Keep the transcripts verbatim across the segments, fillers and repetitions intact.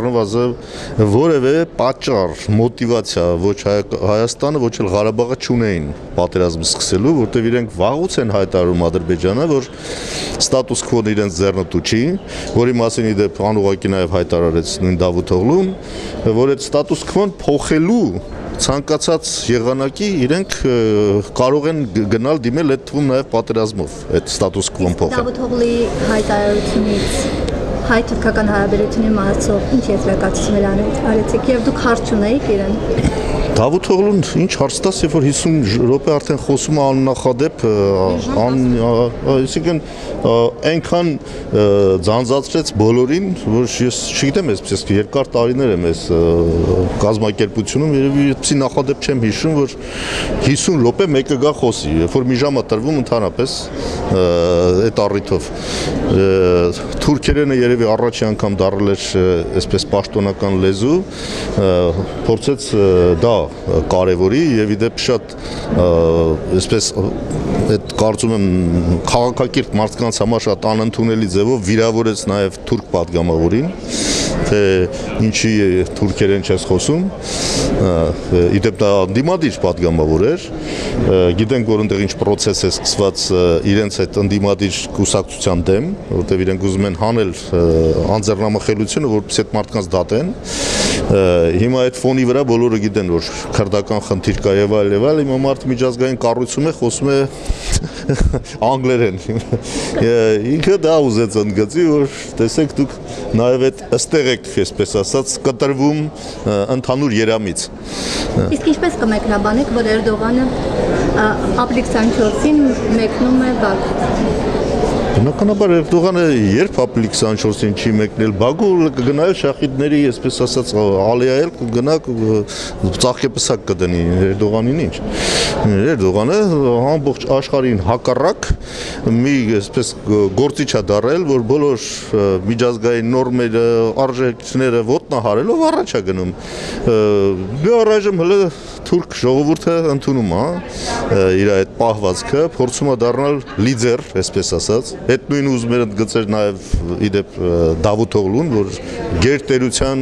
առնվազն որևէ պատճառ, մոտիվացիա ոչ Հայաստանը, ոչ էլ Ղարաբաղը չունեին պատերազմ սկսելու, որտեղ իրենք վաղուց են հայտարարում Ադրբեջանը, որ ստատուս քվոն իրենց ձեռնտու չի, որի մասին իդեպ անուղղակի նաև հայտարարեց նույն Դավութօղլուն, որ այդ ստատուս քվոն փոխելու ցանկացած եղանակի իրենք կարող են գնալ դիմել այդ թվում նաև պատերազմով այդ ստատուս քվոն փոխել։ Դավութօղլի հայտարարությունից հայ-թուրքական հարաբերությունների մասով ինչ եզրակացություններ արեցիք եւ դուք հարց չունեիք իրեն։ Դավութօղլուն ինչ հարց տաս, երբ որ հիսուն րոպե արդեն խոսում է աննախադեպ, այսինքն այնքան ձանձացրեց բոլորին, որ ես չգիտեմ, այսպես երկար տարիներ եմ այս կազմակերպությունում, երևի այդպիսի նախադեպ չեմ հիշում, որ հիսուն րոպե մեկը գա խոսի, երբ որ մի ժամ է տրվում ընդհանրապես այդ առիթով։ Թուրքերենը երևի առաջի անգամ դառել էր այսպես պաշտոնական լեզու, փորձեց դա կարևորի եւ իդեպ շատ այսպես այդ կարծում եմ քաղաքակիրթ մարդկանց համար շատ անընդունելի ձևով վիրավորեց նաեւ թուրք պատգամավորին, թե ինչի թուրքերեն չես խոսում, իդեպ դա ընդդիմադիր պատգամավոր էր, գիտենք որ այնտեղ ինչ process է սկսված իրենց այդ ընդդիմադիր կուսակցության դեմ, որտեղ իրենք ուզում են հանել անձեռնամխելիությունը, որպեսզի այդ մարդկանց դատեն։ Հիմա այդ ֆոնի վրա բոլորը գիտեն, որ քրդական խնդիր կա եւ այլ եւ այլ, հիմա մարդը միջազգային կառույցում է, խոսում է անգլերեն։ Ինքը դա ուզեց ընդգծի, որ տեսեք դուք նաեւ այդ ըստեղ եք, այսպես ասած, կտրվում ընդհանուր երամից։ Իսկ ինչպես կմեկնաբանեք, որ Էրդողանը ապրիլ քսանչորսին մեկնում է Բաքու։ Բնականաբար Էրդողանը երբ ապրիլ քսանչորսին չի մեկնել Բաքու, կգնա շախիդների, այսպես ասած, ալիայել կգնա ծաղկեպսակ կդնի Էրդողանին ինչ։ Էրդողանը ամբողջ աշխարհին հակառակ մի այսպես գործիչ է դարել, որ բոլոր միջազգային նորմերը, արժեքները ոտնահարելով առաջ է գնում։ Դե առայժմ հələ թուրք ժողովուրդը ընդունում է իր այդ պահվածքը, փորձում է դառնալ լիդեր, այսպես ասած։ Այդ նույն ուզում էր ընդգծել նաև իդեպ Դավութօղլուն, որ գերտերության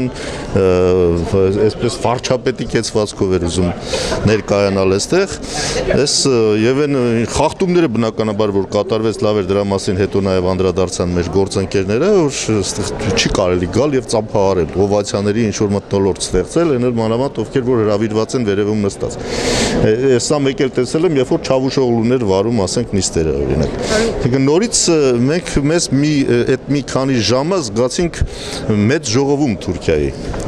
այսպես վարչապետի կեցվածքով էր ուզում ներկայանալ այստեղ։ Այս եւ այն խախտումները բնականաբար որ կատարվեց լավ էր դրա մասին հետո նաև անդրադարձան մեր գործընկերները, որ չի կարելի գալ եւ ծափահարել Հովացյանների ինչ որ մթնոլորտ ստեղծել, այնր մանավանդ ովքեր որ հրավիրված են վերևում նստած։ Սա մեկ էլ տեսել եմ, երբ որ Չավուշօղլուներ վարում, ասենք նիստերը օրինակ։ Նորից մենք մեզ մի այդ մի քանի ժամը զգացինք մեծ ժողովում Թուրքիայի։